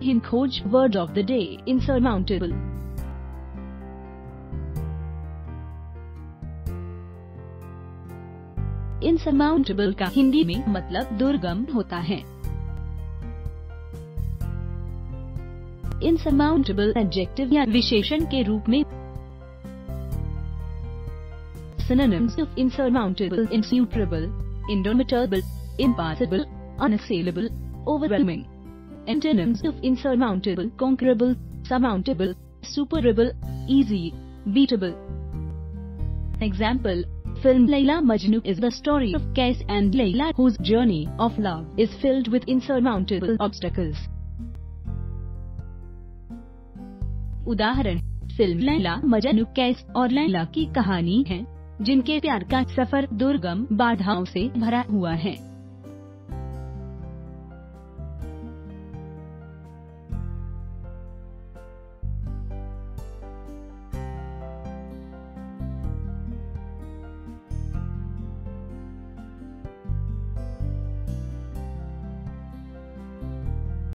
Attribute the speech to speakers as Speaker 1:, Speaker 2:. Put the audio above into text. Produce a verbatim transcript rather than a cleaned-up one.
Speaker 1: HinKhoj word of the day, insurmountable. Insurmountable का हिंदी में मतलब दुर्गम होता है। Insurmountable एडजेक्टिव या विशेषण के रूप में synonyms of insurmountable, insuperable, indomitable, impassable, unassailable, overwhelming. Antonyms of insurmountable, conquerable, surmountable, superable, easy, beatable. Example: film Layla Majnu is the story of Qais and Layla, whose journey of love is filled with insurmountable obstacles. उदाहरण: film Laila Majnu Qais और लैला की कहानी है जिनके प्यार का सफर दुर्गम बाधाओं से भरा हुआ है।